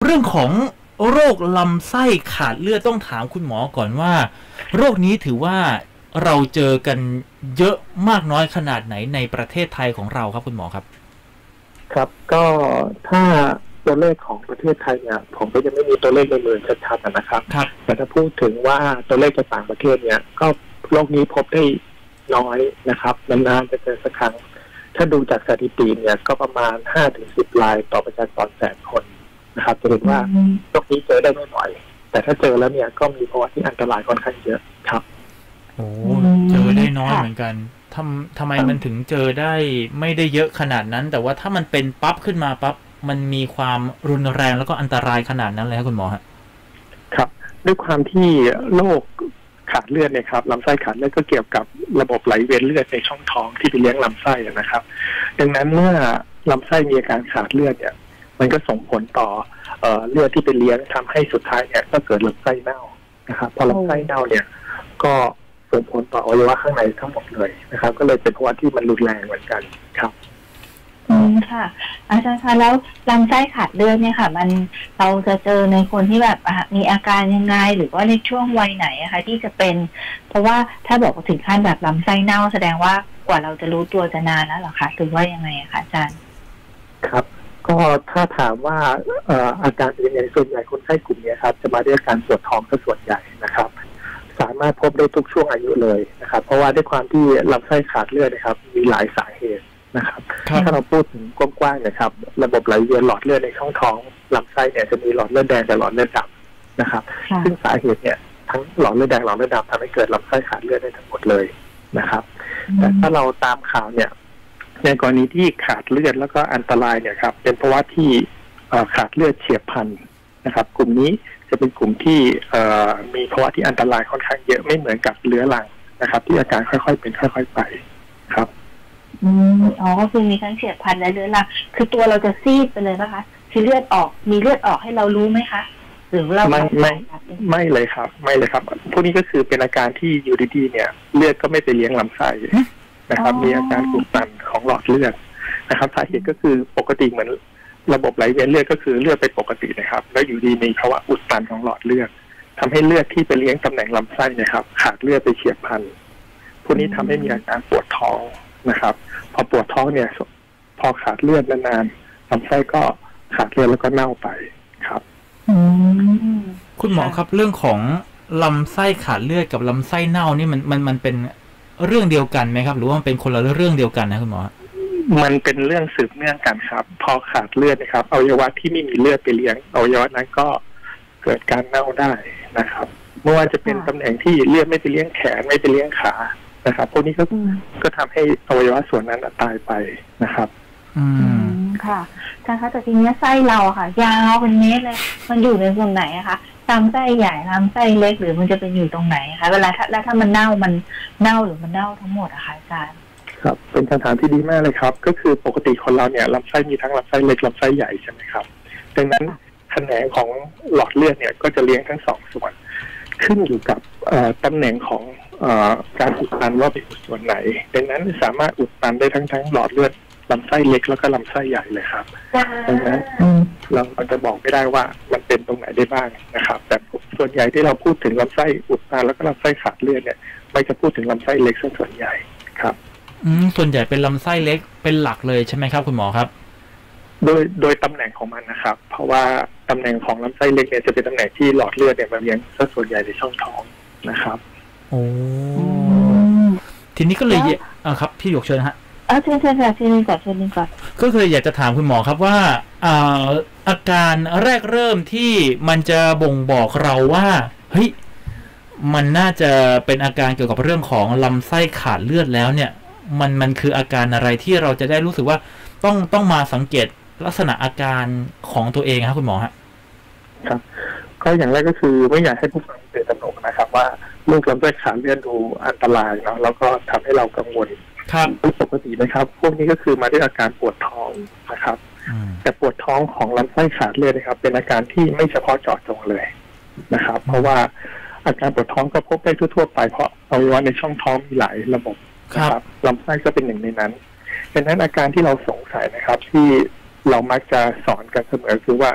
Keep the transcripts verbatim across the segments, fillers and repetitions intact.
เรื่องของโรคลำไส้ขาดเลือดต้องถามคุณหมอก่อนว่าโรคนี้ถือว่าเราเจอกันเยอะมากน้อยขนาดไหนในประเทศไทยของเราครับคุณหมอครับครับก็ถ้าตัวเลขของประเทศไทยเนี่ยผมก็ยังไม่มีตัวเลขในมือชัดๆนะครับแต่ถ้าพูดถึงว่าตัวเลขจากต่างประเทศเนี่ยก็โรคนี้พบได้น้อยนะครับนานๆจะเจอสักครั้งถ้าดูจากสถิติเนี่ยก็ประมาณ ห้าถึงสิบ รายต่อประชากรแสนคนนะครับจะเห็นว่าโรคนี้เจอได้ไม่บ่อยแต่ถ้าเจอแล้วเนี่ยก็มีภาวะที่อันตรายค่อนข้างเยอะครับโอ้เจอได้น้อยเหมือนกันทำทำไมมันถึงเจอได้ไม่ได้เยอะขนาดนั้นแต่ว่าถ้ามันเป็นปั๊บขึ้นมาปั๊บมันมีความรุนแรงแล้วก็อันตรายขนาดนั้นเลยครับคุณหมอครับครับด้วยความที่โรคขาดเลือดเนี่ยครับลำไส้ขาดเลือดก็เกี่ยวกับระบบไหลเวียนเลือดในช่องท้องที่ไปเลี้ยงลำไส้นะครับดังนั้นเมื่อลำไส้มีอาการขาดเลือดเนี่ยมันก็ส่งผลต่อเอ่อเลือดที่ไปเลี้ยงทำให้สุดท้ายเนี่ยก็เกิดลำไส้เน่านะครับพอลำไส้เน่าเนี่ยก็ส่งผลต่ออวัยวะข้างในทั้งหมดเลยนะครับก็เลยเป็นภาวะที่มันรุนแรงเหมือนกันครับอืมค่ะอาจารย์คะแล้วลำไส้ขาดเลือดเนี่ยค่ะมันเราจะเจอในคนที่แบบมีอาการยังไงหรือว่าในช่วงวัยไหนอะคะที่จะเป็นเพราะว่าถ้าบอกถึงขั้นแบบลำไส้เน่าแสดงว่ากว่าเราจะรู้ตัวจะนานแล้วหรอคะหรือว่ายังไงอะคะอาจารย์ครับก็ถ้าถามว่าเอ่ออาการเป็นยังไงส่วนใหญ่คนไข้กลุ่มนี้ครับจะมาด้วยอาการปวดท้องซะส่วนใหญ่นะครับสามารถพบได้ทุกช่วงอายุเลยนะครับเพราะว่าด้วยความที่ลำไส้ขาดเลือดนะครับมีหลายสาเหตุนะครับถ้าเราพูดถึงกว้างๆนะครับระบบไหลเวียนหลอดเลือดในช่องท้องลำไส้เนี่ยจะมีหลอดเลือดแดงกับหลอดเลือดดำนะครับซึ่งสาเหตุเนี่ยทั้งหลอดเลือดแดงหลอดเลือดดำทำให้เกิดลำไส้ขาดเลือดได้ทั้งหมดเลยนะครับแต่ถ้าเราตามข่าวเนี่ยในกรณีที่ขาดเลือดแล้วก็อันตรายเนี่ยครับเป็นเพราะว่าที่ขาดเลือดเฉียบพลันนะครับกลุ่มนี้จะเป็นกลุ่มที่มีภาวะที่อันตรายค่อนข้างเยอะไม่เหมือนกับเรื้อรังนะครับที่อาการค่อยๆเป็นค่อยๆไปครับอืมอ๋อก็คือมีทั้งเฉียบพลันและเรื้อรังคือตัวเราจะซีดไปเลยนะคะคือเลือดออกมีเลือดออกให้เรารู้ไหมคะหรือเราไม่ไม่ไม่เลยครับไม่เลยครับพวกนี้ก็คือเป็นอาการที่อยู่ดีๆเนี่ยเลือดก็ไม่ไปเลี้ยงลำไส้นะครับมีอาการอุดตันของหลอดเลือดนะครับสาเหตุก็คือปกติเหมือนระบบไหลเวียนเลือดก็คือเลือดไปปกตินะครับแล้วอยู่ดีมีภาวะอุดตันของหลอดเลือดทำให้เลือดที่ไปเลี้ยงตำแหน่งลำไส้นะครับขาดเลือดไปเฉียบพลันพวกนี้ทำให้มีอาการปวดท้องนะครับพอปวดท้องเนี่ยพอขาดเลือดนานๆลำไส้ก็ขาดเลือดแล้วก็เน่าไปครับคุณหมอครับเรื่องของลำไส้ขาดเลือดกับลำไส้เน่านี่มันมันมันเป็นเรื่องเดียวกันไหมครับหรือว่ามันเป็นคนละเรื่องเดียวกันนะคุณหมอมันเป็นเรื่องสืบเนื่องกันครับพอขาดเลือดนะครับอวัยวะที่ไม่มีเลือดไปเลี้ยงอวัยวะนั้นก็เกิดการเน่าได้นะครับไม่ว่าจะเป็นตำแหน่งที่เลือดไม่ไปเลี้ยงแขนไม่ไปเลี้ยงขานะครับพวกนี้ก็ก็ทำให้อวัยวะส่วนนั้นตายไปนะครับอืมค่ะอาจารย์คะแต่ทีนี้ไส้เราค่ะยาวเป็นเมตรเลยมันอยู่ในส่วนไหนอะคะลำไส้ใหญ่ลำไส้เล็กหรือมันจะเป็นอยู่ตรงไหนคะเวลาถ้าแล้วถ้ามันเน่ามันเน่าหรือมันเน่าทั้งหมดอะคะอาจารย์ครับเป็นคำถามที่ดีมากเลยครับก็คือปกติคนเราเนี่ยลำไส้มีทั้งลำไส้เล็กลำไส้ใหญ่ใช่ไหมครับดังนั้นแขนงของหลอดเลือดเนี่ยก็จะเลี้ยงทั้งสองส่วนขึ้นอยู่กับตำแหน่งของการอุดตันว่าไปอุดส่วนไหนดังนั้นสามารถอุดตันได้ทั้งทั้งหลอดเลือดลำไส้เล็กแล้วก็ลำไส้ใหญ่เลยครับดังนั้นเราเราจะบอกไม่ได้ว่ามันเป็นตรงไหนได้บ้างนะครับแต่ส่วนใหญ่ที่เราพูดถึงลำไส้อุดตันแล้วก็ลำไส้ขาดเลือดเนี่ยไม่จะพูดถึงลำไส้เล็กส่วนใหญ่ครับอืมส่วนใหญ่เป็นลำไส้เล็กเป็นหลักเลยใช่ไหมครับคุณหมอครับโดยโดยตำแหน่งของมันนะครับเพราะว่าตำแหน่งของลำไส้เล็กเนี่ยจะเป็นตำแหน่งที่หลอดเลือดเนี่ยมาเลี้ยงซะส่วนใหญ่ในช่องท้องนะครับโอ้ทีนี้ก็เลยอ่าครับพี่หยกเชิญฮะเออเชิญเชิญค่ะเชิญนี่ก่อนเชิญนี่ก่อนก็เลยอยากจะถามคุณหมอครับว่าอ่าอาการแรกเริ่มที่มันจะบ่งบอกเราว่าเฮ้ยมันน่าจะเป็นอาการเกี่ยวกับเรื่องของลำไส้ขาดเลือดแล้วเนี่ยมันมันคืออาการอะไรที่เราจะได้รู้สึกว่าต้องต้องมาสังเกตลักษณะอาการของตัวเองครับคุณหมอฮะครับก็อย่างแรกก็คือไม่อยากให้ผู้ฟังตื่นตระหนกนะครับว่าโรคลำไส้ขาดเลือดดูอันตรายเนาะแล้วก็ทำให้เรากังวลครับปกตินะครับพวกนี้ก็คือมาด้วยอาการปวดท้องนะครับแต่ปวดท้องของลำไส้ขาดเลือดนะครับเป็นอาการที่ไม่เฉพาะเจาะจงเลยนะครับเพราะว่าอาการปวดท้องก็พบได้ทั่วๆไปเพราะอวัยวะในช่องท้องมีหลายระบบนะครับลำไส้ก็เป็นหนึ่งในนั้นดังนั้นอาการที่เราสงสัยนะครับที่เรามักจะสอนกันเสมอคือว่าอ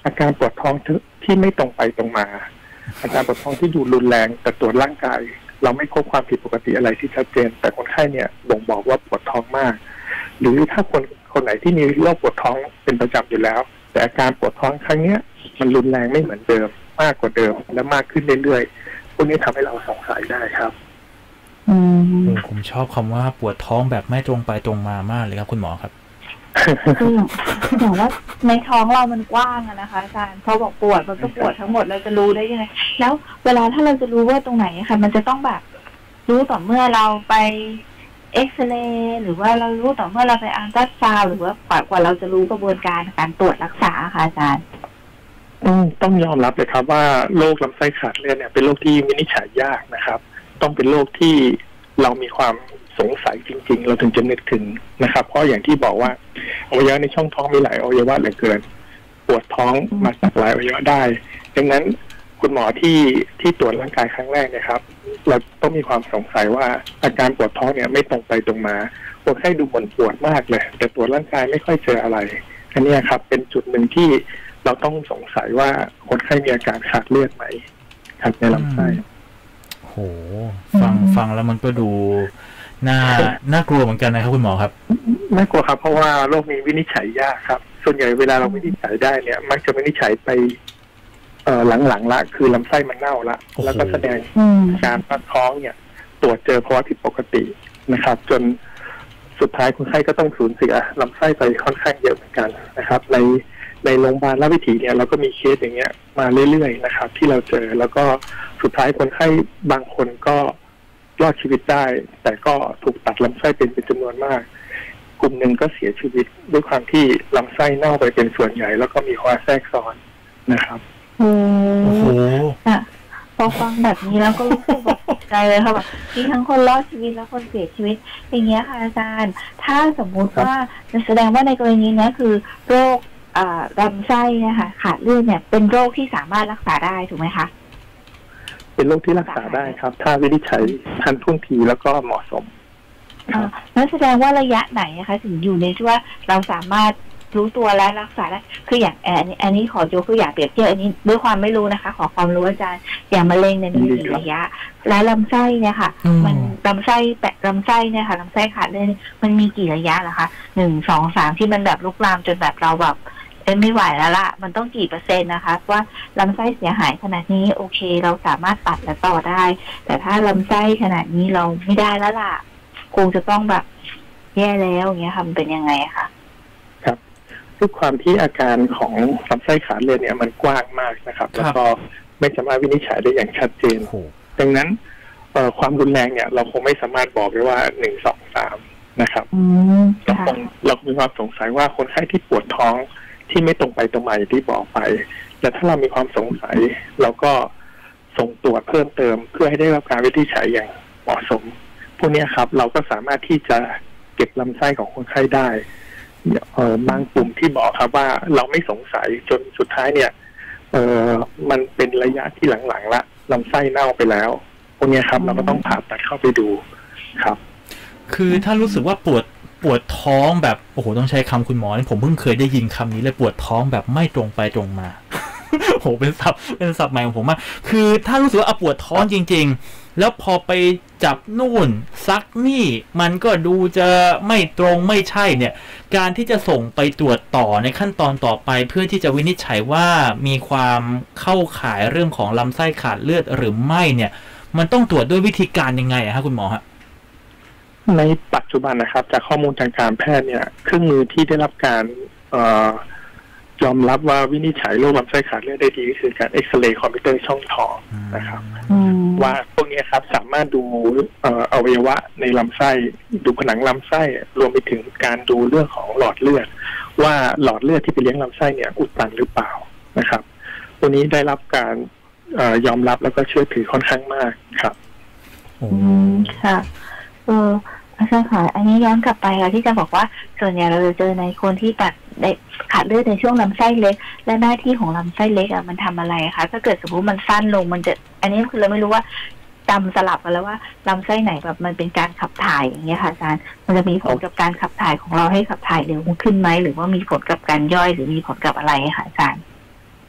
อาการปวดท้องที่ไม่ตรงไปตรงมาอาการปวดท้องที่ดูรุนแรงแต่ตรวจร่างกายเราไม่พบความผิดปกติอะไรที่ชัดเจนแต่คนไข้เนี่ยบ่งบอกว่าปวดท้องมากหรือถ้าคนคนไหนที่มีโรคปวดท้องเป็นประจำอยู่แล้วแต่อาการปวดท้องครั้งเนี้ยมันรุนแรงไม่เหมือนเดิมมากกว่าเดิมและมากขึ้นเรื่อยๆพวกนี้ทำให้เราสงสัยได้ครับอืมผมชอบคำว่าปวดท้องแบบไม่ตรงไปตรงมามากเลยครับคุณหมอครับคืออย่างว่าในท้องเรามันกว้างอะนะคะอาจารย์พอบอกปวดมันก็ปวดทั้งหมดเราจะรู้ได้ยังไงแล้วเวลาถ้าเราจะรู้ว่าตรงไหนค่ะมันจะต้องแบบรู้ต่อเมื่อเราไปเอ็กซเรย์หรือว่าเรารู้ต่อเมื่อเราไปอัลตราซาวด์หรือว่ากว่ากว่าเราจะรู้กระบวนการการตรวจรักษาค่ะอาจารย์ต้องต้องยอมรับเลยครับว่าโรคลำไส้ขาดเลือดเนี่ยเป็นโรคที่วินิจฉัยยากนะครับต้องเป็นโรคที่เรามีความสงสัยจริงๆเราถึงจะนึกถึงนะครับเพราะอย่างที่บอกว่าอวัยวะในช่องท้องมีหลายอวัยวะเหลือเกินปวดท้องมาจากหลายอวัยวะได้ดังนั้นคุณหมอที่ที่ตรวจร่างกายครั้งแรกเนี่ยครับเราต้องมีความสงสัยว่าอาการปวดท้องเนี่ยไม่ตรงไปตรงมาคนไข้ดูเหมือนปวดมากเลยแต่ตรวจร่างกายไม่ค่อยเจออะไรอันนี้ครับเป็นจุดหนึ่งที่เราต้องสงสัยว่าคนไข้มีอาการขาดเลือดไหมครับในลำไส้โหฟังฟังแล้วมันก็ดูน่าน่ากลัวเหมือนกันนะครับคุณหมอครับน่ากลัวครับเพราะว่าโรคนี้วินิจฉัยยากครับส่วนใหญ่เวลาเราวินิจฉัยได้เนี่ยมักจะวินิจฉัยไปเอ่อหลังๆละคือลำไส้มันเน่าละแล้วก็แสดงการปวดท้องเนี่ยตรวจเจอภาวะผิดปกตินะครับจนสุดท้ายคนไข้ก็ต้องสูญเสียลำไส้ไปค่อนข้างเยอะเหมือนกันนะครับในในโรงพยาบาลราชวิถีเนี่ยเราก็มีเคสอย่างเงี้ยมาเรื่อยๆนะครับที่เราเจอแล้วก็สุดท้ายคนไข้บางคนก็รอดชีวิตได้แต่ก็ถูกตัดลำไส้เป็นเป็นจำนวนมากกลุ่มหนึ่งก็เสียชีวิตด้วยความที่ลำไส้เน่าไปเป็นส่วนใหญ่แล้วก็มีภาวะแทรกซ้อนนะครับโอ้โหพอฟังแบบนี้แล้วก็รู้สึกแบบตกใจเลยค่ะแบบที่ทั้งคนรอดชีวิตและคนเสียชีวิตอย่างเงี้ยค่ะอาจารย์ถ้าสมมุติว่าแสดงว่าในกรณีนี้คือโรคลำไส้เนี่ยค่ะขาดเลือดเนี่ยเป็นโรคที่สามารถรักษาได้ถูกไหมคะเป็นโรคที่รักษาได้ครับถ้าวินิจฉัยทันท่วงทีแล้วก็เหมาะสมแล้วแสดงว่าระยะไหนนะคะถึงอยู่ในที่ว่าเราสามารถรู้ตัวและรักษาได้คืออย่างอันนี้อันนี้ขอยกตัวอย่างเปรียบเทียบอันนี้ด้วยความไม่รู้นะคะขอความรู้อาจารย์อย่างมะเร็งเนี่ยมีกี่ระยะและลำไส้เนี่ยค่ะมันลำไส้แปะลำไส้เนี่ยค่ะลำไส้ขาดเลือดมันมีกี่ระยะเหรอคะหนึ่งสองสามที่มันแบบลุกลามจนแบบเราแบบไม่ไหวแล้วล่ะมันต้องกี่เปอร์เซ็นต์นะคะว่าลำไส้เสียหายขนาดนี้โอเคเราสามารถตัดและต่อได้แต่ถ้าลำไส้ขนาดนี้เราไม่ได้แล้วล่ะคงจะต้องแบบแย่แล้วอย่างเงี้ยค่ะมันเป็นยังไงคะครับด้วยความที่อาการของลำไส้ขาดเลือดเนี่ยมันกว้างมากนะครับแล้วก็ไม่สามารถวินิจฉัยได้อย่างชัดเจนดังนั้นความรุนแรงเนี่ยเราคงไม่สามารถบอกได้ว่าหนึ่งสองสามนะครับเราคงเรามีความสงสัยว่าคนไข้ที่ปวดท้องที่ไม่ตรงไปตรงมาที่บอกไปแต่ถ้าเรามีความสงสัยเราก็ส่งตรวจเพิ่มเติมเพื่อให้ได้รับการวินิจฉัยอย่างเหมาะสมพวกนี้ครับเราก็สามารถที่จะเก็บลำไส้ของคนไข้ได้เออบางกลุ่มที่บอกครับว่าเราไม่สงสัยจนสุดท้ายเนี่ยเออมันเป็นระยะที่หลังๆละลำไส้เน่าไปแล้วพวกนี้ครับเราก็ต้องผ่าตัดเข้าไปดูครับคือถ้ารู้สึกว่าปวดปวดท้องแบบโอ้โหต้องใช้คำคุณหมอผมเพิ่งเคยได้ยินคำนี้เลยปวดท้องแบบไม่ตรงไปตรงมาโหเป็นศัพท์เป็นศัพท์ใหม่ของผมมากคือถ้ารู้สึกว่าปวดท้องจริงๆแล้วพอไปจับนู่นซักนี่มันก็ดูจะไม่ตรงไม่ใช่เนี่ยการที่จะส่งไปตรวจต่อในขั้นตอนต่อไปเพื่อที่จะวินิจฉัยว่ามีความเข้าข่ายเรื่องของลำไส้ขาดเลือดหรือไม่เนี่ยมันต้องตรวจด้วยวิธีการยังไงอะฮะคุณหมอฮะในปัจจุบันนะครับจากข้อมูลทางการแพทย์เนี่ยเครื่องมือที่ได้รับการเอ่อยอมรับว่าวินิจฉัยโรคลำไส้ขาดเลือดได้ดีก็คือการเอ็กซเรย์คอมพิวเตอร์ช่องท้องนะครับว่าพวกนี้ครับสามารถดูเอ่ออวัยวะในลำไส้ดูผนังลำไส้รวมไปถึงการดูเรื่องของหลอดเลือดว่าหลอดเลือดที่ไปเลี้ยงลำไส้เนี่ยอุดตันหรือเปล่านะครับตัวนี้ได้รับการเอ่อยอมรับแล้วก็เชื่อถือค่อนข้างมากครับอืมค่ะเอออาจารย์ค่ะอันนี้ย้อนกลับไปค่ะที่จะบอกว่าส่วนใหญ่เราจะเจอในคนที่ตัดได้ขาดเลือดในช่วงลำไส้เล็กและหน้าที่ของลำไส้เล็กอ่ะมันทำอะไรคะถ้าเกิดสมมติมันสั้นลงมันจะอันนี้คือเราไม่รู้ว่าจำสลับกันแล้วว่าลำไส้ไหนแบบมันเป็นการขับถ่ายอย่างเงี้ยค่ะอาจารย์มันจะมีผลกับการขับถ่ายของเราให้ขับถ่ายเร็วขึ้นไหมหรือว่ามีผลกับการย่อยหรือมีผลกับอะไรคะอาจารย์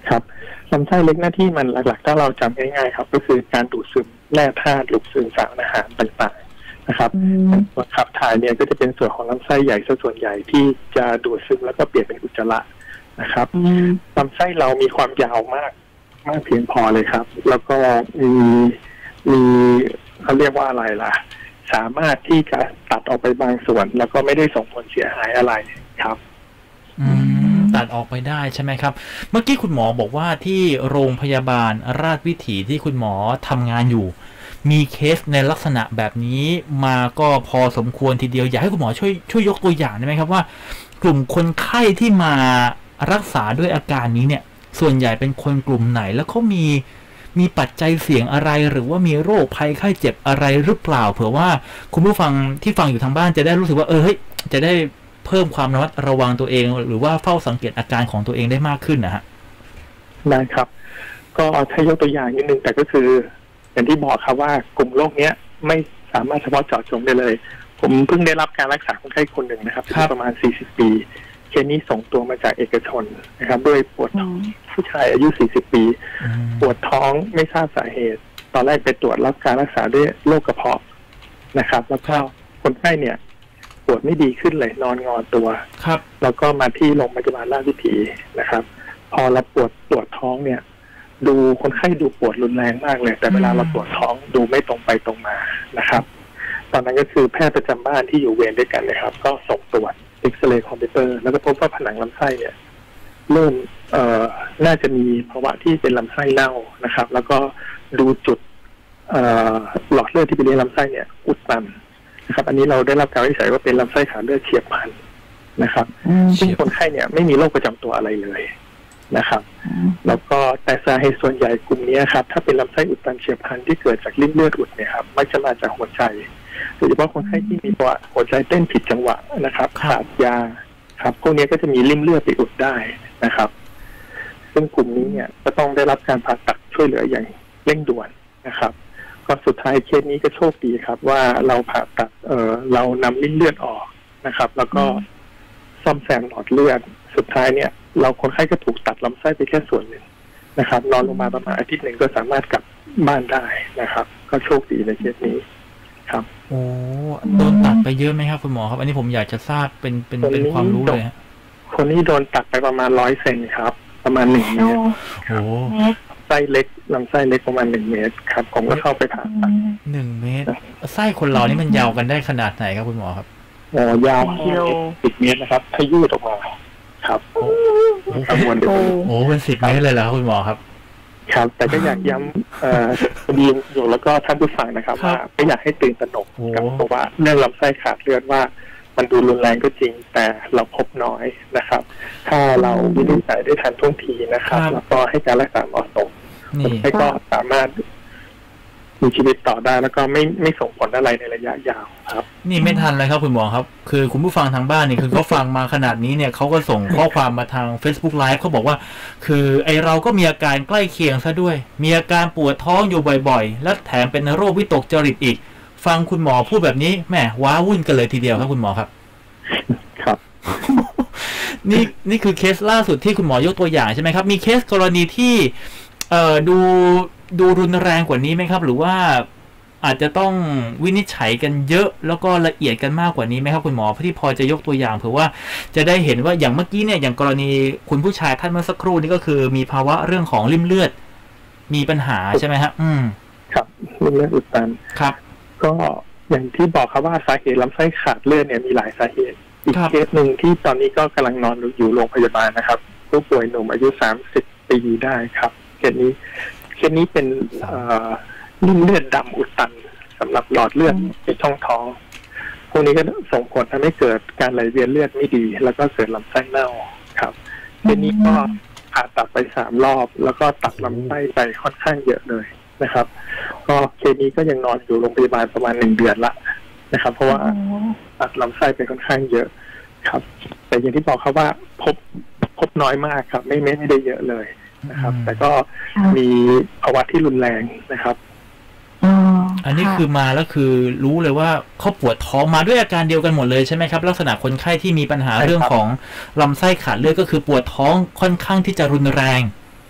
ครับลำไส้เล็กหน้าที่มันหลักๆถ้าเราจำง่ายๆครับก็คือการดูดซึมแร่ธาตุดูดซึมสารอาหารต่างๆนะครับส่วนขับถ่ายเนี่ยก็จะเป็นส่วนของลำไส้ใหญ่ซะส่วนใหญ่ที่จะดูดซึมแล้วก็เปลี่ยนเป็นอุจจาระนะครับลำไส้เรามีความยาวมากมากเพียงพอเลยครับแล้วก็มีมีเขาเรียกว่าอะไรล่ะสามารถที่จะตัดออกไปบางส่วนแล้วก็ไม่ได้ส่งผลเสียหายอะไรครับอืมตัดออกไปได้ใช่ไหมครับเมื่อกี้คุณหมอบอกว่าที่โรงพยาบาลราชวิถีที่คุณหมอทำงานอยู่มีเคสในลักษณะแบบนี้มาก็พอสมควรทีเดียวอยากให้คุณหมอช่วยช่วยยกตัวอย่างได้ไหมครับว่ากลุ่มคนไข้ที่มารักษาด้วยอาการนี้เนี่ยส่วนใหญ่เป็นคนกลุ่มไหนแล้วเขามีมีปัจจัยเสี่ยงอะไรหรือว่ามีโรคภัยไข้เจ็บอะไรหรือเปล่าเผื่อว่าคุณผู้ฟังที่ฟังอยู่ทางบ้านจะได้รู้สึกว่าเออเฮ้ยจะได้เพิ่มความระมัดระวังตัวเองหรือว่าเฝ้าสังเกตอาการของตัวเองได้มากขึ้นนะฮะได้ครับก็ถ้ายกตัวอย่างนิดนึงแต่ก็คืออย่างที่บอกครับว่ากลุ่มโรคนี้ไม่สามารถเฉพาะเจาะจงได้เลยผมเพิ่งได้รับการรักษาคนไข้คนหนึ่งนะครับประมาณสี่สิบปีเคสนี้ส่งตัวมาจากเอกชนนะครับด้วยปวดท้องผู้ชายอายุสี่สิบปีปวดท้องไม่ทราบสาเหตุตอนแรกไปตรวจรับการรักษาด้วยโรคกระเพาะนะครับแล้วก็คนไข้เนี่ยปวดไม่ดีขึ้นเลยนอนงอตัวครับแล้วก็มาที่โรงพยาบาลราชวิถีนะครับพอเราปวดปวดท้องเนี่ยดูคนไข้ดูปวดรุนแรงมากเลยแต่เวลาเราปวดท้องดูไม่ตรงไปตรงมานะครับตอนนั้นก็คือแพทย์ประจำบ้านที่อยู่เวรด้วยกันนะครับก็ส่งตรวจเอ็กซเรย์คอมพิวเตอร์แล้วก็พบว่าผนังลำไส้เนี่ยเริ่มเอ่อน่าจะมีภาวะที่เป็นลำไส้เน่านะครับแล้วก็ดูจุดเอ่อหลอดเลือดที่ไปเลี้ยงลำไส้เนี่ยอุดตันนะครับอันนี้เราได้รับการวินิจฉัยว่าเป็นลำไส้ขาดเลือดเฉียบพลันนะครับซึ่งคนไข้เนี่ยไม่มีโรคประจำตัวอะไรเลยนะครับแล้วก็แต่สาเหตุส่วนใหญ่กลุ่มนี้ครับถ้าเป็นลำไส้อุดตันเฉียบพลันที่เกิดจากริ่มเลือดอุดเนี่ยครับมักจะมาจากหัวใจโดยเฉพาะคนไข้ที่มีว่าหัวใจเต้นผิดจังหวะนะครับขาดยาครับพวกนี้ก็จะมีริ่มเลือดไปอุดได้นะครับซึ่งกลุ่มนี้เนี่ยจะต้องได้รับการผ่าตัดช่วยเหลืออย่างเร่งด่วนนะครับก็สุดท้ายเคสนี้ก็โชคดีครับว่าเราผ่าตัดเอ่อเรานำริ่มเลือดออกนะครับแล้วก็ซ่อมแซมหลอดเลือดสุดท้ายเนี่ยเราคนไข้ก็ถูกตัดลำไส้ไปแค่ส่วนหนึ่งนะครับนอนลงมาประมาณอาทิตย์หนึ่งก็สามารถกลับบ้านได้นะครับก็โชคดีในเคสนี้ครับโอ้โดนตัดไปเยอะไหมครับคุณหมอครับอันนี้ผมอยากจะทราบเป็นเป็นเป็นความรู้เลยฮะคนนี้โดนตัดไปประมาณร้อยเซนครับประมาณหนึ่งเมตรโอ้ไส้เล็กลำไส้เล็กประมาณหนึ่งเมตรครับผมก็เข้าไปผ่าตัดหนึ่งเมตรไส้คนเรานี่มันยาวกันได้ขนาดไหนครับคุณหมอครับโอ้ยาวสิบเมตรนะครับถ้ายืดออกมาครับโอ้โหเป็นสิบเมตรเลยเหรอครับคุณหมอครับครับแต่ก็อยากย้ำเอ่อดีอยู่แล้วก็ท่านผู้ฟังนะครับว่าไม่อยากให้ตื่นตระหนกกับเพราะว่าเรื่องลำไส้ขาดเลือดว่ามันดูรุนแรงก็จริงแต่เราพบน้อยนะครับถ้าเราวินิจฉัยได้ทันท่วงทีนะครับแล้วก็ให้การรักษาเหมาะสมคนไข้ก็สามารถมีชีวิตต่อได้แล้วก็ไม่ไม่ส่งผลอะไรในระยะยาวครับนี่ไม่ทันเลยครับคุณหมอครับคือคุณผู้ฟังทางบ้านนี่คือเขาฟังมาขนาดนี้เนี่ยเขาก็ส่งข้อความมาทาง Facebook Live เขาบอกว่าคือไอเราก็มีอาการใกล้เคียงซะด้วยมีอาการปวดท้องอยู่บ่อยๆและแถมเป็นโรควิตกจริตอีกฟังคุณหมอพูดแบบนี้แหมว้าวุ่นกันเลยทีเดียวครับคุณหมอครับครับนี่นี่คือเคสล่าสุดที่คุณหมอยกตัวอย่างใช่ไหมครับมีเคสกรณีที่เอ่อดูดูรุนแรงกว่านี้ไหมครับหรือว่าอาจจะต้องวินิจฉัยกันเยอะแล้วก็ละเอียดกันมากกว่านี้ไหมครับคุณหมอที่พอจะยกตัวอย่างเผื่อว่าจะได้เห็นว่าอย่างเมื่อกี้เนี่ยอย่างกรณีคุณผู้ชายท่านเมื่อสักครู่นี้ก็คือมีภาวะเรื่องของริ่มเลือดมีปัญหาใช่ไหมครับอืมครับริ่มเลือดอุดตันครับก็อย่างที่บอกครับว่าสาเหตุลำไส้ขาดเลือดเนี่ยมีหลายสาเหตุอีกเคสหนึ่งที่ตอนนี้ก็กำลังนอนอยู่โรงพยาบาลนะครับผู้ป่วยหนุ่มอายุสามสิบปีได้ครับเคสนี้เคสนี้เป็นริ่มเลือดดำอุดตันสำหรับหลอดเลือดในช่องท้องพวกนี้ก็ส่งผลทำให้เกิดการไหลเวียนเลือดไม่ดีแล้วก็เกิดลำไส้เน่าครับเคสนี้ก็ผ่าตัดไปสามรอบแล้วก็ตัดลำไส้ไปค่อนข้างเยอะเลยนะครับก็เคสนี้ก็ยังนอนอยู่โรงพยาบาลประมาณหนึ่งเดือนละนะครับเพราะว่าตัดลำไส้ไปค่อนข้างเยอะครับแต่อย่างที่บอกครับว่าพบพบน้อยมากครับไม่ไม่ได้เยอะเลยนะครับแต่ก็มีภาวะที่รุนแรงนะครับอันนี้คือมาแล้วคือรู้เลยว่าเขาปวดท้องมาด้วยอาการเดียวกันหมดเลยใช่ไหมครับลักษณะคนไข้ที่มีปัญหาเรื่องของลำไส้ขาดเลือดก็คือปวดท้องค่อนข้างที่จะรุนแรง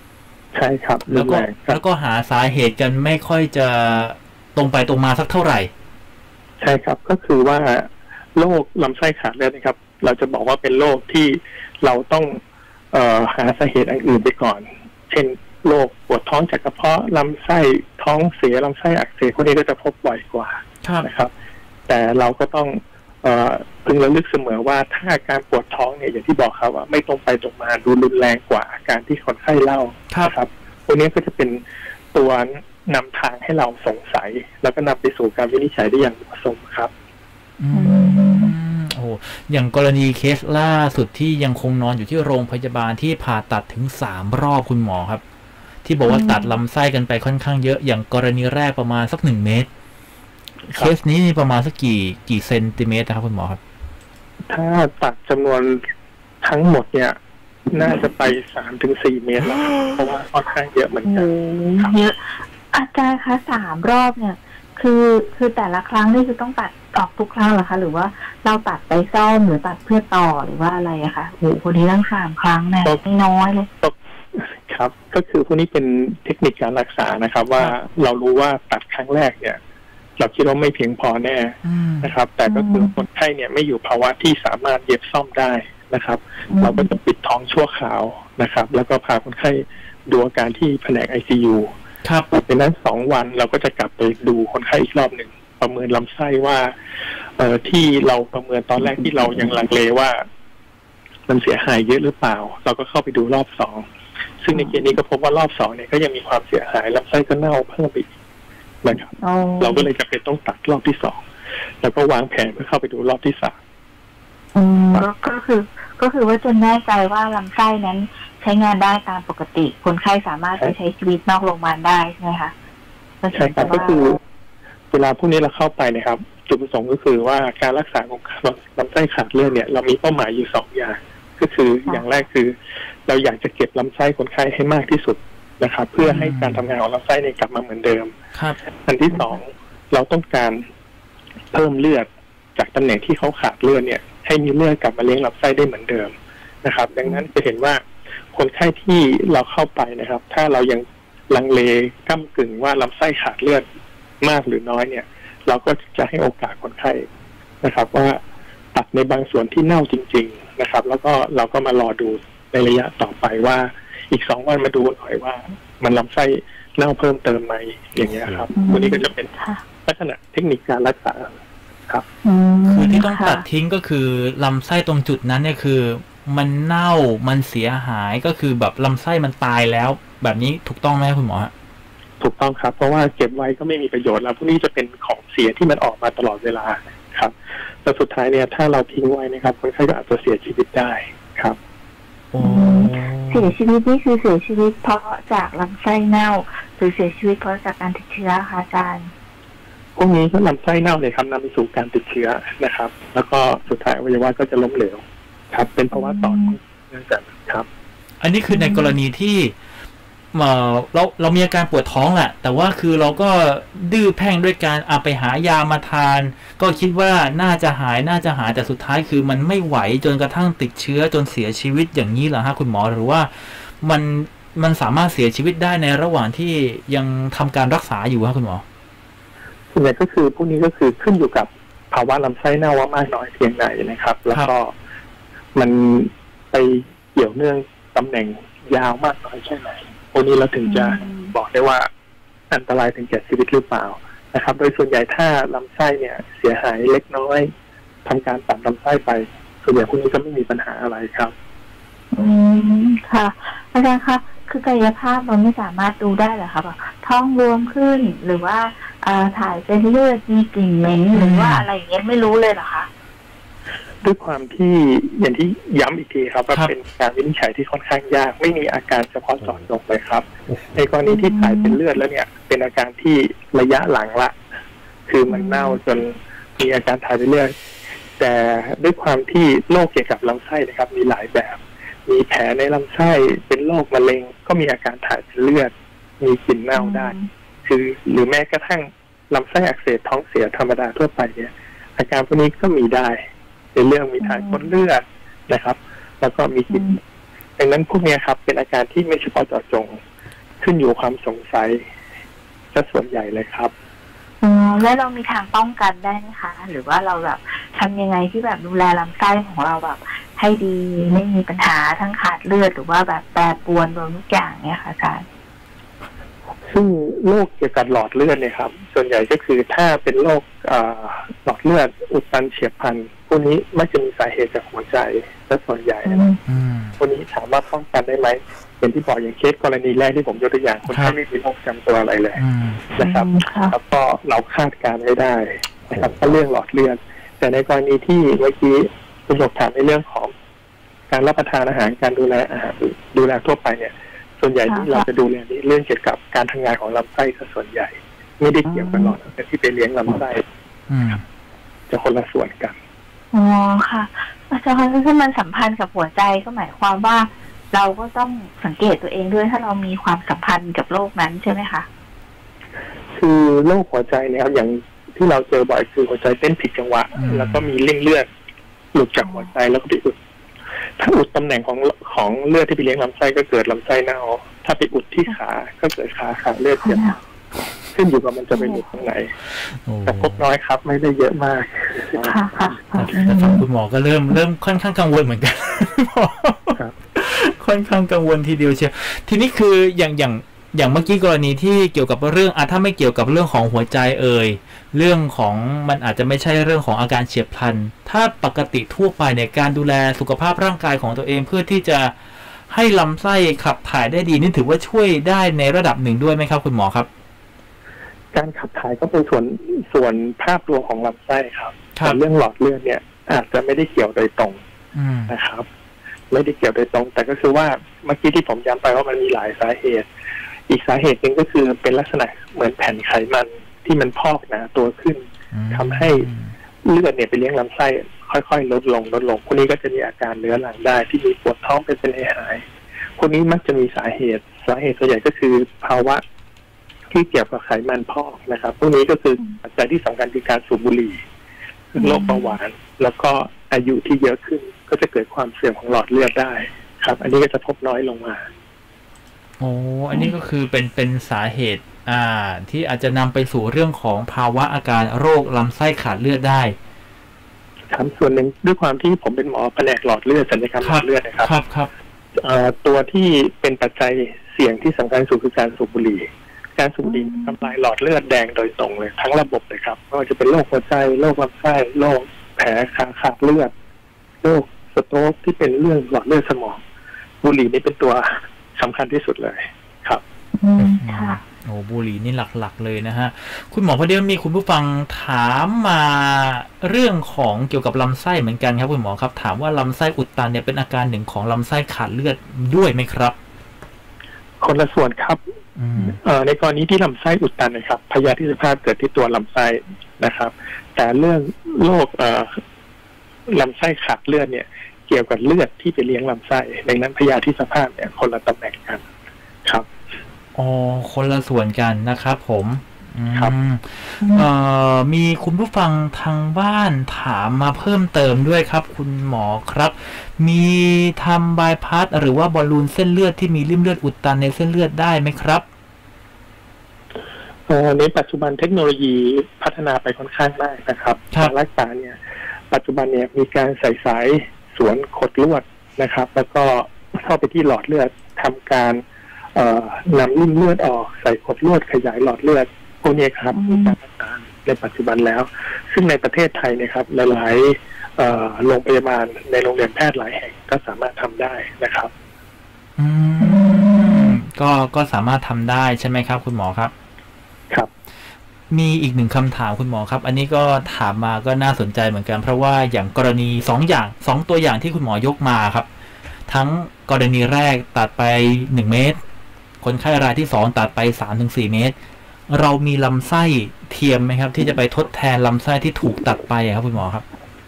ใช่ครับแล้วก็แล้วก็หาสาเหตุกันไม่ค่อยจะตรงไปตรงมาสักเท่าไหร่ใช่ครับก็คือว่าโรคลำไส้ขาดเลือดนะครับเราจะบอกว่าเป็นโรคที่เราต้องเอ่อหาสาเหตุอื่นไปก่อนเช่นโรคปวดท้องจากกระเพาะลำไส้ท้องเสียลำไส้อักเสบพวกนี้ก็จะพบบ่อยกว่านะครับแต่เราก็ต้องเอ่อพึงระลึกเสมอว่าถ้าอาการปวดท้องเนี่ยอย่างที่บอกครับว่าไม่ตรงไปตรงมาดูรุนแรงกว่าอาการที่คนไข้เล่าครับพวกนี้ก็จะเป็นตัวนำทางให้เราสงสัยแล้วก็นำไปสู่การวินิจฉัยได้อย่างเหมาะสมครับอืมโอ้อย่างกรณีเคสล่าสุดที่ยังคงนอนอยู่ที่โรงพยาบาลที่ผ่าตัดถึงสามรอบคุณหมอครับที่บอกว่าตัดลำไส้กันไปค่อนข้างเยอะอย่างกรณีแรกประมาณสักหนึ่งเมตรเคสนี้ประมาณสักกี่กี่เซนติเมตรนะครับคุณหมอครับถ้าตัดจำนวนทั้งหมดเนี่ยน่าจะไปสามถึงสี่เมตรแล้วเพราะว่าค่อนข้างเยอะเหมือนกันเยอะอาจารย์คะสามรอบเนี่ยคือคือแต่ละครั้งนี่คือต้องตัดออกทุกครั้งเหรอคะหรือว่าเราตัดไปซ่อมหรือตัดเพื่อต่อหรือว่าอะไรอะคะโอ้โหคนนี้ตั้งสามครั้งเนี่ยไม่น้อยเลยครับก็คือพวกนี้เป็นเทคนิคการรักษานะครับว่าเรารู้ว่าตัดครั้งแรกเนี่ยเราคิดว่าไม่เพียงพอแน่นะครับแต่ก็คือคนไข้เนี่ยไม่อยู่ภาวะที่สามารถเย็บซ่อมได้นะครับเราก็จะปิดท้องชั่วคราวนะครับแล้วก็พาคนไข้ดูอาการที่แผนก ไอ ซี ยู ครับเป็นนั้นสองวันเราก็จะกลับไปดูคนไข้อีกรอบหนึ่งประเมินลำไส้ว่าเอ่อที่เราประเมินตอนแรกที่เรายังลังเลว่ามันเสียหายเยอะหรือเปล่าเราก็เข้าไปดูรอบสองซึ่งในเคสนี้ก็พบว่ารอบสองเนี่ยก็ยังมีความเสียหายลำไส้ก็เน่าเพิ่มอีกนะครับเราก็เลยจะเป็นต้องตัดรอบที่สองแล้วก็วางแผนเพื่อเข้าไปดูรอบที่สามอืมก็คือก็คือว่าจนแน่ใจว่าลำไส้นั้นใช้งานได้ตามปกติคนไข้สามารถไปใช้ชีวิตนอกโรงพยาบาลได้ใช่ไหมคะใช่ครับก็คือเวลาพวกนี้เราเข้าไปนะครับจุดประสงค์ก็คือว่าการรักษาของลำไส้ขาดเลือดเนี่ยเรามีเป้าหมายอยู่สองอย่างก็คืออย่างแรกคือเราอยากจะเก็บลำไส้คนไข้ให้มากที่สุดนะครับเพื่อให้การทำงานของลำไส้เนี่ยกลับมาเหมือนเดิมครับอันที่สองเราต้องการเพิ่มเลือดจากตำแหน่งที่เขาขาดเลือดเนี่ยให้มีเลือดกลับมาเลี้ยงลำไส้ได้เหมือนเดิมนะครับดังนั้นจะเห็นว่าคนไข้ที่เราเข้าไปนะครับถ้าเรายังลังเลก้ำกึ่งว่าลำไส้ขาดเลือดมากหรือน้อยเนี่ยเราก็จะให้โอกาสคนไข้นะครับว่าตัดในบางส่วนที่เน่าจริงๆนะครับแล้วก็เราก็มารอดูในระยะต่อไปว่าอีกสองวันมาดูหน่อยว่ามันลำไส้เน่าเพิ่มเติมไหมอย่างเงี้ยครับวันนี้ก็จะเป็นลักษณะเทคนิคการรักษาครับคือที่ต้องตัดทิ้งก็คือลำไส้ตรงจุดนั้นเนี่ยคือมันเน่ามันเสียหายก็คือแบบลำไส้มันตายแล้วแบบนี้ถูกต้องไหมคุณหมอถูกต้องครับเพราะว่าเก็บไว้ก็ไม่มีประโยชน์แล้วพวกนี้จะเป็นของเสียที่มันออกมาตลอดเวลาครับแต่สุดท้ายเนี่ยถ้าเราทิ้งไว้นะครับคนไข้ก็อาจจะเสียชีวิตได้ครับเสียชีวิตนี่คือเสียชีวิตเพราะจากลำไส้เน่าหรือเสียชีวิตเพราะจากการติดเชื้อค่ะอาจารย์พวกนี้ก็ลำไส้เน่าเลยครับนำไปสู่การติดเชื้อนะครับแล้วก็สุดท้ายอวัยวะก็จะล้มเหลวครับเป็นภาวะต่อเนื่องจากครับอันนี้คือในกรณีที่เอ่อเราเรามีอาการปวดท้องแหละแต่ว่าคือเราก็ดื้อแพ่งด้วยการเอาไปหายามาทานก็คิดว่าน่าจะหายน่าจะหายแต่สุดท้ายคือมันไม่ไหวจนกระทั่งติดเชื้อจนเสียชีวิตอย่างนี้เหรอฮะคุณหมอหรือว่ามันมันสามารถเสียชีวิตได้ในระหว่างที่ยังทำการรักษาอยู่ฮะคุณหมอส่วนใหญ่ก็คือพวกนี้ก็คือขึ้นอยู่กับภาวะลำไส้เน่าว่ามากน้อยเพียงไหนนะครับแล้วก็มันไปเกี่ยวเนื่องตำแหน่งยาวมากน้อยแค่ไหนพวกนี้เราถึงจะบอกได้ว่าอันตรายถึงแก่ชีวิตหรือเปล่านะครับโดยส่วนใหญ่ถ้าลำไส้เนี่ยเสียหายเล็กน้อยทำการตัดลำไส้ไปส่วนใหญ่พวกนี้ก็ไม่มีปัญหาอะไรครับอืมค่ะอาจารย์คะคือกายภาพเราไม่สามารถดูได้เหรอคะแบบท้องบวมขึ้นหรือว่าถ่ายเป็นเลือดมีกลิ่นเหม็นหรือว่าอะไรอย่างเงี้ยไม่รู้เลยเหรอคะด้วยความที่อย่างที่ย้ำอีกทีครับว่าเป็นการวินิจฉัยที่ค่อนข้างยากไม่มีอาการเฉพาะเจาะจงเลยครับในกรณีที่ถ่ายเป็นเลือดแล้วเนี่ยเป็นอาการที่ระยะหลังละคือมันเน่าจนมีอาการถ่ายเป็นเลือดแต่ด้วยความที่โรคเกี่ยวกับลำไส้นะครับมีหลายแบบมีแผลในลำไส้เป็นโรคมะเร็งก็มีอาการถ่ายเป็นเลือดมีกลิ่นเน่าได้คือหรือแม้กระทั่งลำไส้อักเสบท้องเสียธรรมดาทั่วไปเนี่ยอาการพวกนี้ก็มีได้ในเรื่องมีถ่ายปนเลือดนะครับแล้วก็มีกลิ่นดังนั้นพวกนี้ครับเป็นอาการที่ไม่เฉพาะเจาะจงขึ้นอยู่ความสงสัยซะส่วนใหญ่เลยครับอ๋อแล้วเรามีทางป้องกันได้ไหมคะหรือว่าเราแบบทำยังไงที่แบบดูแลลำไส้ของเราแบบให้ดีไม่มีปัญหาทั้งขาดเลือดหรือว่าแบบแปรปรวนรวมทุกอย่างเนี่ยค่ะอาจารย์ซึ่งโรคเกี่ยวกับหลอดเลือดเนี่ยครับส่วนใหญ่ก็คือถ้าเป็นโรคหลอดเลือดอุดตันเฉียบพลันพวกนี้ไม่จะมีสาเหตุจากหัวใจและส่วนใหญ่พวกนี้ถามว่าป้องกันได้ไหมเป็นที่บอกอย่างเคสกรณีแรกที่ผมยกตัวอย่างคนไข้ไม่มีโรคประจำตัวอะไรเลยนะครับแล้วก็เราคาดการไม่ได้นะครับก็เรื่องหลอดเลือดแต่ในกรณีที่เมื่อกี้คุณหมอถามในเรื่องของการรับประทานอาหารการดูแลอาหารดูแลทั่วไปเนี่ยส่วนใหญ่ที่เราจะดูแลนี้เรื่องเกี่ยวกับการทำงานของลำไส้ซะส่วนใหญ่ไม่ได้เกี่ยวกับหลอดแต่ที่ไปเลี้ยงลำไส้จะคนละส่วนกันอ๋อค่ะอาจารย์ถ้ามันสัมพันธ์กับหัวใจก็หมายความว่าเราก็ต้องสังเกตตัวเองด้วยถ้าเรามีความสัมพันธ์กับโรคนั้นใช่ไหมคะคือโรคหัวใจเนี่ยครับอย่างที่เราเจอบ่อยคือหัวใจเต้นผิดจังหวะแล้วก็มีเลือดเลือดหลุดจากหัวใจแล้วก็ไปอุดถ้าอุดตำแหน่งของของเลือดที่ไปเลี้ยงลำไส้ก็เกิดลำไส้เน่าถ้าไปอุดที่ขาก็เกิดขาขาดเลือดเสียขึ้นอยู่กับมันจะไปอุดตรงไหนแต่พบน้อยครับไม่ได้เยอะมากแต่ฟังคุณหมอก็เริ่มเริ่มค่อนข้างกังวลเหมือนกันค่อนข้างกังวลทีเดียวเชียวทีนี้คืออย่างอย่างอย่างเมื่อกี้กรณีที่เกี่ยวกับเรื่องอ่ะถ้าไม่เกี่ยวกับเรื่องของหัวใจเอ่ยเรื่องของมันอาจจะไม่ใช่เรื่องของอาการเฉียบพลันถ้าปกติทั่วไปในการดูแลสุขภาพร่างกายของตัวเองเพื่อที่จะให้ลำไส้ขับถ่ายได้ดีนี่ถือว่าช่วยได้ในระดับหนึ่งด้วยไหมครับคุณหมอครับการขับถ่ายก็เป็นส่วนส่วนภาพรวมของลำไส้ครับแต่เรื่องหลอดเลือดเนี่ยอาจจะไม่ได้เกี่ยวโดยตรงนะครับไม่ได้เกี่ยวโดยตรงแต่ก็คือว่าเมื่อกี้ที่ผมย้ำไปว่ามันมีหลายสาเหตุอีกสาเหตุหนึ่งก็คือเป็นลักษณะเหมือนแผ่นไขมันที่มันพอกหนาตัวขึ้นทำให้เลือดเนี่ยไปเลี้ยงลำไส้ค่อยๆลดลงลดลงพวกนี้ก็จะมีอาการเรื้อรังได้ที่มีปวดท้องเป็นเส้นหายพวกนี้มักจะมีสาเหตุสาเหตุส่วนใหญ่ก็คือภาวะที่เกี่ยวกับไขมันพอกนะครับพวกนี้ก็คือปัจจัยที่สำคัญคือการสูบบุหรี่โรคเบาหวานแล้วก็อายุที่เยอะขึ้นก็จะเกิดความเสื่อมของหลอดเลือดได้ครับอันนี้ก็จะพบน้อยลงมาโอ้อันนี้ก็คือเป็นเป็นสาเหตุอ่าที่อาจจะนำไปสู่เรื่องของภาวะอาการโรคลำไส้ขาดเลือดได้ครับส่วนหนึ่งด้วยความที่ผมเป็นหมอแผนกหลอดเลือดศัลยกรรมหลอดเลือดนะครับครับครับตัวที่เป็นปัจจัยเสี่ยงที่สำคัญสุดคือการสูบบุหรี่การสูบบุหรี่ทำลายหลอดเลือดแดงโดยตรงเลยทั้งระบบเลยครับไม่ว่าจะเป็นโรคหัวใจโรคลำไส้โรคแผลขาขาดเลือดโรคสโตรกที่เป็นเรื่องหลอดเลือดสมองบุหรี่นี่เป็นตัวสำคัญที่สุดเลยครับอืมค่ะโอ้บุหรี่นี่หลักๆเลยนะฮะคุณหมอพอดีมีคุณผู้ฟังถามมาเรื่องของเกี่ยวกับลำไส้เหมือนกันครับคุณหมอครับถามว่าลำไส้อุดตันเนี่ยเป็นอาการหนึ่งของลำไส้ขาดเลือดด้วยไหมครับคนละส่วนครับในกรณีที่ลำไส้อุดตันนะครับพยาธิสภาพเกิดที่ตัวลำไส้นะครับแต่เรื่องโรคลำไส้ขาดเลือดเนี่ยเกี่ยวกับเลือดที่ไปเลี้ยงลำไส้ดังนั้นพยาธิสภาพเนี่ยคนละตำแหน่งกันครับอ๋อคนละส่วนกันนะครับผมครับมีคุณผู้ฟังทางบ้านถามมาเพิ่มเติมด้วยครับคุณหมอครับมีทำบายพาสหรือว่าบอลลูนเส้นเลือดที่มีริ่มเลือดอุดตันในเส้นเลือดได้ไหมครับในปัจจุบันเทคโนโลยีพัฒนาไปค่อนข้างมากนะครับการรักษาเนี่ยปัจจุบันเนี่ยมีการใส่สายสวนขดลวดนะครับแล้วก็เข้าไปที่หลอดเลือดทำการนำริ่มเลือดออกใส่ขดลวดขยายหลอดเลือดพวกนี้ครับมีการรักษาในปัจจุบันแล้วซึ่งในประเทศไทยนะครับหลายๆโรงพยาบาลในโรงเรียนแพทย์หลายแห่งก็สามารถทำได้นะครับอืมก็ก็สามารถทำได้ใช่ไหมครับคุณหมอครับครับมีอีกหนึ่งคำถามคุณหมอครับอันนี้ก็ถามมาก็น่าสนใจเหมือนกันเพราะว่าอย่างกรณีสองอย่างสองตัวอย่างที่คุณหมอยกมาครับทั้งกรณีแรกตัดไปหนึ่งเมตรคนไข้รายที่สองตัดไป สามถึงสี่ เมตรเรามีลำไส้เทียมไหมครับที่จะไปทดแทนลำไส้ที่ถูกตัดไปครับคุณหมอครับ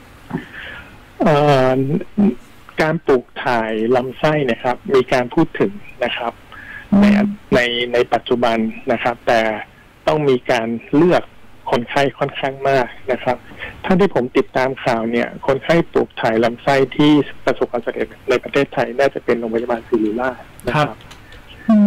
การปลูกถ่ายลำไส้นะครับมีการพูดถึงนะครับในในในปัจจุบันนะครับแต่ต้องมีการเลือกคนไข้ค่อนข้างมากนะครับถ้าที่ผมติดตามข่าวเนี่ยคนไข้ปลูกถ่ายลำไส้ที่ประสบความสำเร็จในประเทศไทยน่าจะเป็นโรงพยาบาลศิริราชนะครับ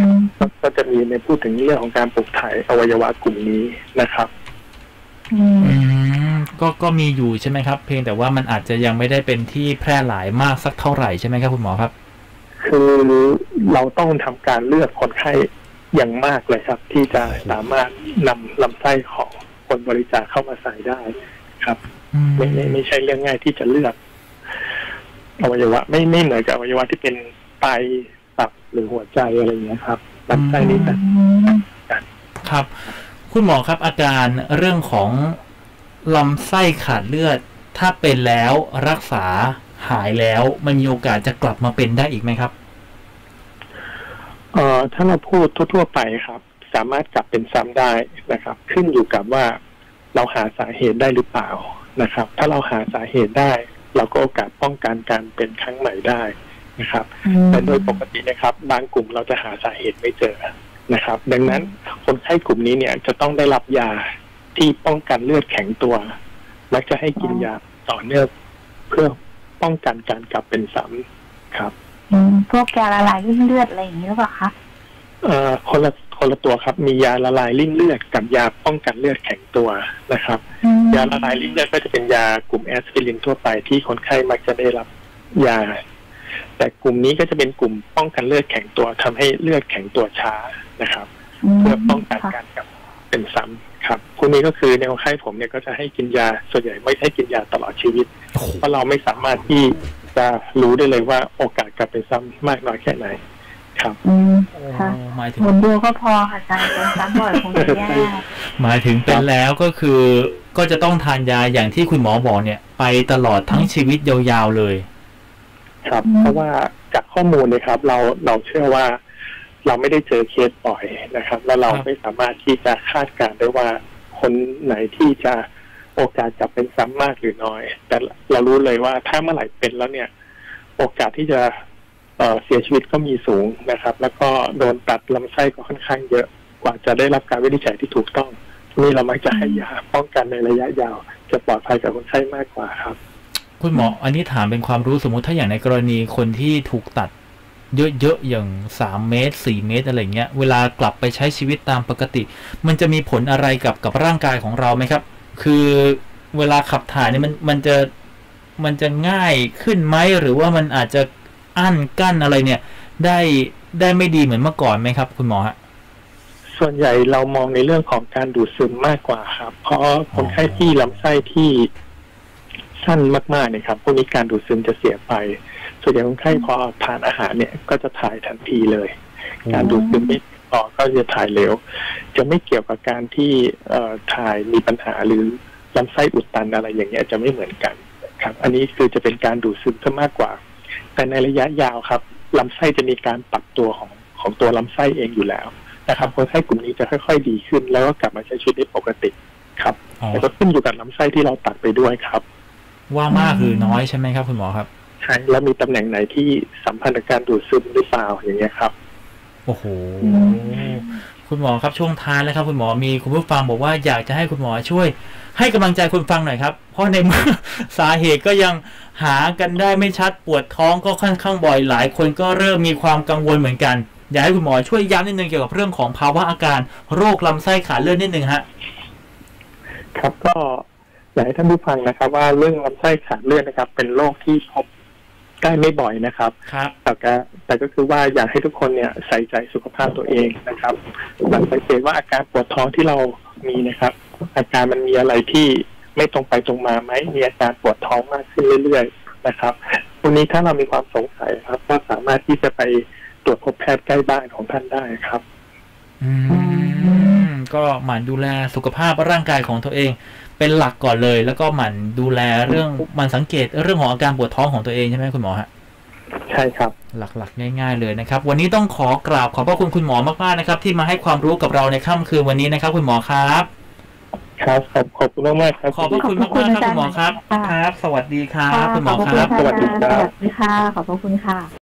ก็ก็จะมีในพูดถึงเรื่องของการปลูกถ่ายอวัยวะกลุ่มนี้นะครับอืมก็ก็มีอยู่ใช่ไหมครับเพียงแต่ว่ามันอาจจะยังไม่ได้เป็นที่แพร่หลายมากสักเท่าไหร่ใช่ไหมครับคุณหมอครับคือเราต้องทำการเลือกคนไข้อย่างมากเลยครับที่จะสามารถนำลำไส้ของคนบริจาคเข้ามาใส่ได้ครับไม่ไม่ไม่ใช่เรื่องง่ายที่จะเลือกอวัยวะไม่ไม่เหมือนกับอวัยวะที่เป็นไตตับหรือหัวใจอะไรอย่างเงี้ยครับลำไส้นี่กันครับคุณหมอครับอาการเรื่องของลำไส้ขาดเลือดถ้าเป็นแล้วรักษาหายแล้วมันมีโอกาสจะกลับมาเป็นได้อีกไหมครับเอ่อถ้าเราพูดทั่วๆไปครับสามารถกลับเป็นซ้ำได้นะครับขึ้นอยู่กับว่าเราหาสาเหตุได้หรือเปล่านะครับถ้าเราหาสาเหตุได้เราก็โอกาสป้องกันการเป็นครั้งใหม่ได้นะครับแต่โดยปกตินะครับบางกลุ่มเราจะหาสาเหตุไม่เจอนะครับดังนั้นคนไข้กลุ่มนี้เนี่ยจะต้องได้รับยาที่ป้องกันเลือดแข็งตัวมักจะให้กินยาต่อเนื่องเพื่อป้องกันการกลับเป็นซ้ำครับพวกยาละลายริ่มเลือดอะไรอย่างนี้หรือเปล่าคะเอ่อคนละคนละตัวครับมียาละลายริ่มเลือดกับยาป้องกันเลือดแข็งตัวนะครับยาละลายริ่มเลือดก็จะเป็นยากลุ่มแอสไพรินทั่วไปที่คนไข้มักจะได้รับยาแต่กลุ่มนี้ก็จะเป็นกลุ่มป้องกันเลือดแข็งตัวทำให้เลือดแข็งตัวช้านะครับเพื่อป้องกันการกลับเป็นซ้ำครับพวกนี้ก็คือในคนไข้ผมเนี่ยก็จะให้กินยาส่วนใหญ่ไม่ให้กินยาตลอดชีวิตเพราะเราไม่สามารถที่จะรู้ได้เลยว่าโอกาสกลับเป็นซ้ำมากน้อยแค่ไหนครับอืมค่ะหมุนดูก็พอค่ะอาจารย์เป็นซ้ำบ่อยคงจะแย่หมายถึงเป็นแล้วก็คือก็จะต้องทานยาอย่างที่คุณหมอบอกเนี่ยไปตลอดทั้งชีวิตยาวๆเลยครับเพราะว่าจากข้อมูลนะครับเราเราเชื่อว่าเราไม่ได้เจอเคสบ่อยนะครับแล้วเราไม่สามารถที่จะคาดการณ์ได้ว่าคนไหนที่จะโอกาสกลับเป็นซ้ำมากหรือน้อยแต่เรารู้เลยว่าถ้าเมื่อไหร่เป็นแล้วเนี่ยโอกาสที่จะเอ่อเสียชีวิตก็มีสูงนะครับแล้วก็โดนตัดลำไส้ก็ค่อนข้างเยอะกว่าจะได้รับการวินิจฉัยที่ถูกต้องนี่เรามักจะให้ยาป้องกันในระยะยาวจะปลอดภัยกับคนไข้มากกว่าครับคุณหมออันนี้ถามเป็นความรู้สมมุติถ้าอย่างในกรณีคนที่ถูกตัดเยอะๆอย่างสามเมตรสี่เมตรอะไรเงี้ยเวลากลับไปใช้ชีวิตตามปกติมันจะมีผลอะไรกับกับร่างกายของเราไหมครับคือเวลาขับถ่ายเนี่ยมันมันจะมันจะง่ายขึ้นไหมหรือว่ามันอาจจะอั้นกั้นอะไรเนี่ยได้ได้ไม่ดีเหมือนเมื่อก่อนไหมครับคุณหมอฮะส่วนใหญ่เรามองในเรื่องของการดูดซึมมากกว่าครับเพราะคนไข้ที่ลำไส้ที่สั้นมากๆเนี่ยครับพวกนี้การดูดซึมจะเสียไปส่วนใหญ่คนไข้พอทานอาหารเนี่ยก็จะถ่ายทันทีเลยการดูดซึมไม่พอก็จะถ่ายเร็วจะไม่เกี่ยวกับการที่เอ่อถ่ายมีปัญหาหรือลำไส้อุดตันอะไรอย่างเงี้ยจะไม่เหมือนกันครับอันนี้คือจะเป็นการดูดซึมซะมากกว่าแต่ในระยะยาวครับลำไส้จะมีการปรับตัวของของตัวลำไส้เองอยู่แล้วนะครับคนไข้กลุ่มนี้จะค่อยๆดีขึ้นแล้วก็กลับมาใช้ชีวิตได้ปกติครับแต่ก็ขึ้นอยู่กับลำไส้ที่เราตัดไปด้วยครับว่ามากหรือน้อยใช่ไหมครับคุณหมอครับใช่แล้วมีตำแหน่งไหนที่สัมพันธ์กับการดูดซึมหรือเปล่าอย่างเงี้ยครับโอ้โหคุณหมอครับช่วงท้ายแล้วครับคุณหมอมีคุณผู้ฟังบอกว่าอยากจะให้คุณหมอช่วยให้กำลังใจคุณฟังหน่อยครับเพราะในเมื่อสาเหตุก็ยังหากันได้ไม่ชัดปวดท้องก็ค่อนข้างบ่อยหลายคนก็เริ่มมีความกังวลเหมือนกันอยากให้คุณหมอช่วยย้ำนิดนึงเกี่ยวกับเรื่องของภาวะอาการโรคลำไส้ขาดเลือดนิดนึงฮะครับก็อยากให้ท่านผู้ฟังนะครับว่าเรื่องลำไส้ขาดเลือดนะครับเป็นโรคที่พบได้ไม่บ่อยนะครับแต่ก็แต่ก็คือว่าอยากให้ทุกคนเนี่ยใส่ใจสุขภาพตัวเองนะครับหลังสังเกตว่าอาการปวดท้องที่เรามีนะครับอาการมันมีอะไรที่ไม่ตรงไปตรงมาไหมมีอาการปวดท้องมากขึ้นเรื่อยๆนะครับวันนี้ถ้าเรามีความสงสัยครับก็สามารถที่จะไปตรวจพบแพทย์ใกล้บ้านของท่านได้ครับอืมก็หมั่นดูแลสุขภาพร่างกายของตัวเองเป็นหลักก่อนเลยแล้วก็หมั่นดูแลเรื่องมันสังเกตเรื่องของอาการปวดท้องของตัวเองใช่ไหมคุณหมอฮะใช่ครับหลักๆง่ายๆเลยนะครับวันนี้ต้องขอกราบขอบพระคุณคุณหมอมากๆนะครับที่มาให้ความรู้กับเราในค่ำคืนวันนี้นะครับคุณหมอครับครับขอบขอบคุณมากๆครับขอบพระคุณมากๆครับคุณหมอครับครับสวัสดีครับคุณหมอครับสวัสดีครับสวัสดีค่ะขอบพระคุณค่ะ